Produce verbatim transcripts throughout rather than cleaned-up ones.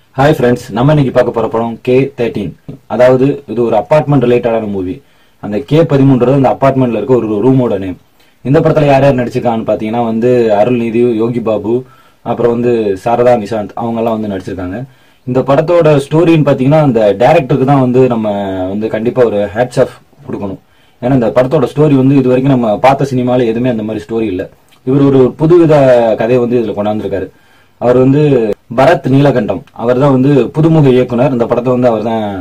Hi friends, நம்ம இன்னைக்கு பார்க்க போற படம் கே தேர்ட்டீன். அதாவது இது ஒரு அபார்ட்மெண்ட் ரிலேட்டடான மூவி. அந்த கே பதிமூன்றது அந்த அபார்ட்மெண்ட்ல இருக்க ஒரு ரூமோட நேம். இந்த படத்துல யார் யார் நடிச்சிருக்காங்கன்னு பாத்தீங்கன்னா வந்து அருள்நிதி, யோகி பாபு, அப்புறம் வந்து சாரதா நிஷாந்த் அவங்க எல்லாம் வந்து நடிச்சிருக்காங்க. இந்த படத்தோட ஸ்டோரின்னு பாத்தீங்கன்னா அந்த டைரக்டருக்கு தான் வந்து நம்ம வந்து கண்டிப்பா ஒரு ஹேட்ஸ் ஆஃப் கொடுக்கணும். ஏன்னா இந்த படத்தோட ஸ்டோரி வந்து இது வரைக்கும் நம்ம பார்த்த சினிமால எதுவுமே அந்த மாதிரி ஸ்டோரி இல்லை. இவர் ஒரு புதுவித கதையை வந்து இதுல கொண்டாந்துருக்காரு. அவர் வந்து பரத் நீலகண்டம், அவர் தான் வந்து புதுமுக இயக்குனர். இந்த படத்தை வந்து அவர் தான்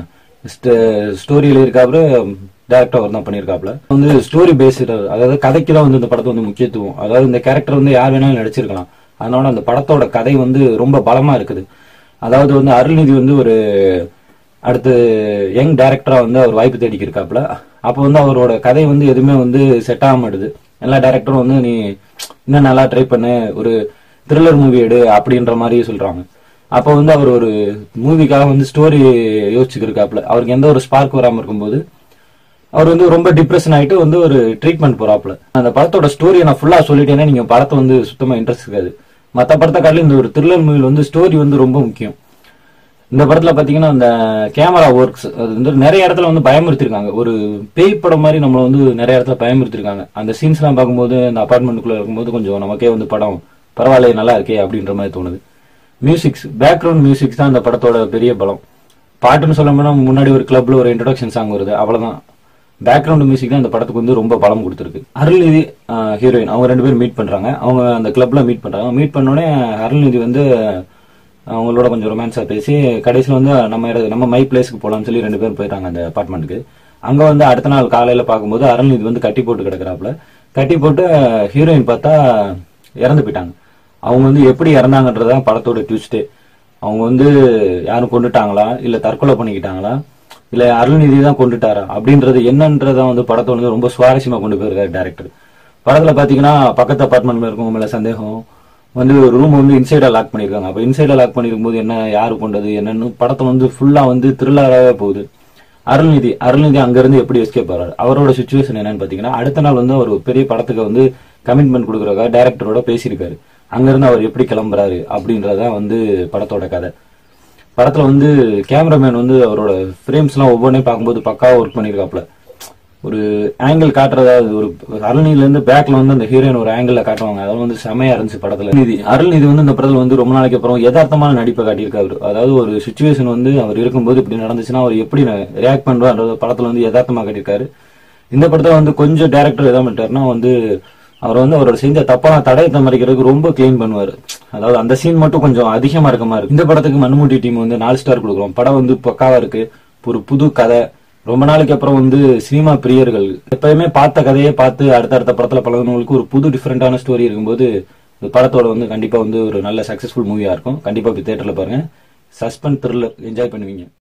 ஸ்டோரியில இருக்காப்புல, டேரக்டர் அவர் தான் பண்ணியிருக்காப்புல. வந்து ஸ்டோரி பேஸ்டு, அதாவது கதைக்கு தான் வந்து இந்த படத்தை வந்து முக்கியத்துவம். அதாவது இந்த கேரக்டர் வந்து யார் வேணாலும் நடிச்சிருக்கலாம். அதனால அந்த படத்தோட கதை வந்து ரொம்ப பலமா இருக்குது. அதாவது வந்து அருள்நிதி வந்து ஒரு அடுத்து யங் டைரக்டரா வந்து அவர் வாய்ப்பு தேடிக்கு இருக்காப்புல. அப்போ வந்து அவரோட கதை வந்து எதுவுமே வந்து செட் ஆக மாட்டுது. எல்லா டைரக்டரும் வந்து நீ இன்னும் நல்லா ட்ரை பண்ணு, ஒரு த்ரில்லர் மூவி எடு அப்படின்ற மாதிரி சொல்றாங்க. அப்போ வந்து அவர் ஒரு மூவிக்காக வந்து ஸ்டோரி யோசிச்சுருக்காப்புல. அவருக்கு எந்த ஒரு ஸ்பார்க் வராம இருக்கும்போது அவர் வந்து ரொம்ப டிப்ரெஷன் ஆயிட்டு வந்து ஒரு ட்ரீட்மெண்ட் போறாப்புல. அந்த படத்தோட ஸ்டோரியை நான் ஃபுல்லா சொல்லிட்டேன்னா நீங்க படத்தை வந்து சுத்தமா இன்ட்ரெஸ்ட் இருக்காது. மற்ற படத்தை காட்டிலும் இந்த ஒரு த்ரில்லர் மூவில வந்து ஸ்டோரி வந்து ரொம்ப முக்கியம். இந்த படத்துல பாத்தீங்கன்னா அந்த கேமரா ஒர்க்ஸ் அது வந்து நிறைய இடத்துல வந்து பயமுறுத்திருக்காங்க. ஒரு பேய் படம் மாதிரி நம்மள வந்து நிறைய இடத்துல பயமுறுத்திருக்காங்க. அந்த சீன்ஸ் எல்லாம் பார்க்கும்போது அந்த அபார்ட்மெண்ட்டுக்குள்ள இருக்கும்போது கொஞ்சம் நமக்கே வந்து படம் பரவாயில்ல, நல்லா இருக்கே அப்படின்ற மாதிரி தோணுது. மியூசிக்ஸ், பேக்ரவுண்ட் மியூசிக்ஸ் தான் இந்த படத்தோட பெரிய பலம். பாட்டுன்னு சொல்ல போனா முன்னாடி ஒரு கிளப்ல ஒரு இன்ட்ரோடக்ஷன் சாங் வருது, அவ்வளவுதான். பேக்ரவுண்ட் மியூசிக் தான் இந்த படத்துக்கு வந்து ரொம்ப பலம் கொடுத்துருக்கு. அருள்நிதி ஹீரோயின் அவங்க ரெண்டு பேரும் மீட் பண்றாங்க. அவங்க அந்த கிளப்ல மீட் பண்றாங்க. மீட் பண்ணோடனே அருள்நிதி வந்து அவங்களோட கொஞ்சம் ரொமான்ஸா பேசி கடைசியில் வந்து நம்ம நம்ம மை பிளேஸ்க்கு போலாம்னு சொல்லி ரெண்டு பேரும் போயிட்டாங்க அந்த அபார்ட்மெண்ட்டுக்கு. அங்க வந்து அடுத்த நாள் காலையில பார்க்கும்போது அருள்நிதி வந்து கட்டி போட்டு கிடக்குறாப்புல. கட்டி போட்டு ஹீரோயின் பார்த்தா இறந்து போயிட்டாங்க. அவங்க வந்து எப்படி இறந்தாங்கன்றதான் படத்தோட ட்விஸ்டே. அவங்க வந்து யாரும் கொண்டுட்டாங்களா, இல்ல தற்கொலை பண்ணிக்கிட்டாங்களா, இல்ல அருள்நிதி தான் கொண்டுட்டாரா அப்படின்றது என்னன்றதான் வந்து படத்தை வந்து ரொம்ப சுவாரஸ்யமா கொண்டு போயிருக்காரு டைரக்டர். படத்துல பாத்தீங்கன்னா பக்கத்து அபார்ட்மெண்ட்ல இருக்கவங்க மேல சந்தேகம் வந்து ஒரு ரூம் வந்து இன்சைடா லாக் பண்ணிருக்காங்க. அப்ப இன்சைடா லாக் பண்ணிருக்கும் போது என்ன, யாரு கொண்டது என்னன்னு படத்தை வந்து ஃபுல்லா வந்து த்ரில்லராகவே போகுது. அருள்நிதி அருள்நிதி அங்க இருந்து எப்படி எஸ்கேப் ஆறாரு, அவரோட சுச்சுவேஷன் என்னன்னு பாத்தீங்கன்னா அடுத்த நாள் வந்து அவர் பெரிய படத்துக்கு வந்து கமிட்மெண்ட் கொடுக்கறதுக்காக டைரக்டரோட பேசியிருக்காரு. அங்கிருந்து அவர் எப்படி கிளம்புறாரு அப்படின்றதான் வந்து படத்தோட கதை. படத்துல வந்து கேமராமேன் வந்து அவரோட ஃப்ரேம்ஸ் எல்லாம் ஒவ்வொன்றையும் பார்க்கும்போது பக்காவா ஒர்க் பண்ணிருக்காப்ல. ஒரு ஆங்கிள் காட்டுறதா, ஒரு அருள்நிதியில இருந்து பேக்ல வந்து அந்த ஹீரோயின் ஒரு ஆங்கிள் காட்டுவாங்க, அதெல்லாம் வந்து செமையா இருந்துச்சு படத்துல. நிதி அருள்நிதி வந்து இந்த படத்துல வந்து ரொம்ப நாளைக்கு அப்புறம் யதார்த்தமான நடிப்பை காட்டியிருக்காரு. அதாவது ஒரு சுச்சுவேஷன் வந்து அவர் இருக்கும்போது இப்படி நடந்துச்சுன்னா அவர் எப்படி ரியாக்ட் பண்றாரு படத்துல வந்து யதார்த்தமா காட்டியிருக்காரு. இந்த படத்துல வந்து கொஞ்சம் டைரக்டர் எதாவது பண்ணிட்டாருன்னா வந்து அவர் வந்து அவரோட செஞ்ச தப்பான தடயத்தை மறைக்கிறதுக்கு ரொம்ப கிளீன் பண்ணுவாரு. அதாவது அந்த சீன் மட்டும் கொஞ்சம் அதிகமா இருக்க மாதிரி இருக்கு. இந்த படத்துக்கு மண்முட்டி டீம் வந்து நாலு ஸ்டார் கொடுக்குறோம். படம் வந்து பக்காவா இருக்கு. ஒரு புது கதை. ரொம்ப நாளைக்கு அப்புறம் வந்து சினிமா பிரியர்கள் எப்பயுமே பார்த்த கதையே பார்த்து அடுத்தடுத்த படத்துல பழகினவங்களுக்கு ஒரு புது டிஃபரெண்டான ஸ்டோரி இருக்கும்போது இந்த படத்தோட வந்து கண்டிப்பா வந்து ஒரு நல்ல சக்சஸ்ஃபுல் மூவியா இருக்கும். கண்டிப்பா போய் தியேட்டர்ல பாருங்க. சஸ்பென்ஸ் த்ரில்லர் என்ஜாய் பண்ணுவீங்க.